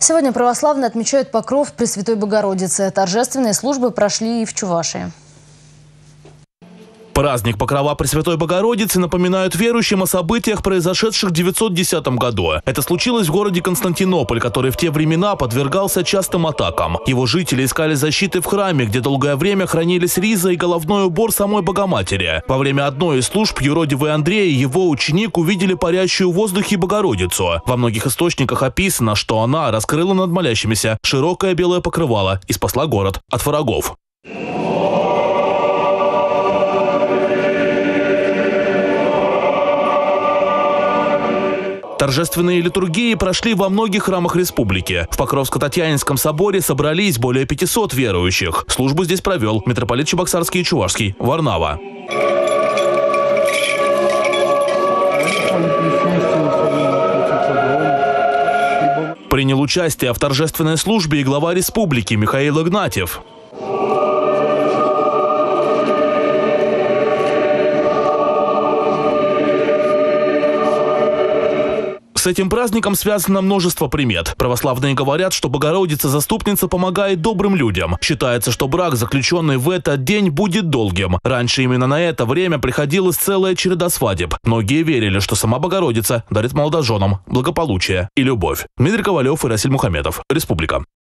Сегодня православные отмечают Покров Пресвятой Богородицы. Торжественные службы прошли и в Чувашии. Праздник Покрова Пресвятой Богородицы напоминают верующим о событиях, произошедших в 910 году. Это случилось в городе Константинополь, который в те времена подвергался частым атакам. Его жители искали защиты в храме, где долгое время хранились риза и головной убор самой Богоматери. Во время одной из служб юродивый Андрей и его ученик увидели парящую в воздухе Богородицу. Во многих источниках описано, что она раскрыла над молящимися широкое белое покрывало и спасла город от врагов. Торжественные литургии прошли во многих храмах республики. В Покровско-Татьянинском соборе собрались более 500 верующих. Службу здесь провел митрополит Чебоксарский и Чувашский Варнава. Принял участие в торжественной службе и глава республики Михаил Игнатьев. С этим праздником связано множество примет. Православные говорят, что Богородица-заступница помогает добрым людям. Считается, что брак, заключенный в этот день, будет долгим. Раньше именно на это время приходилась целая череда свадеб. Многие верили, что сама Богородица дарит молодоженам благополучие и любовь. Дмитрий Ковалев и Расиль Мухаметов. Республика.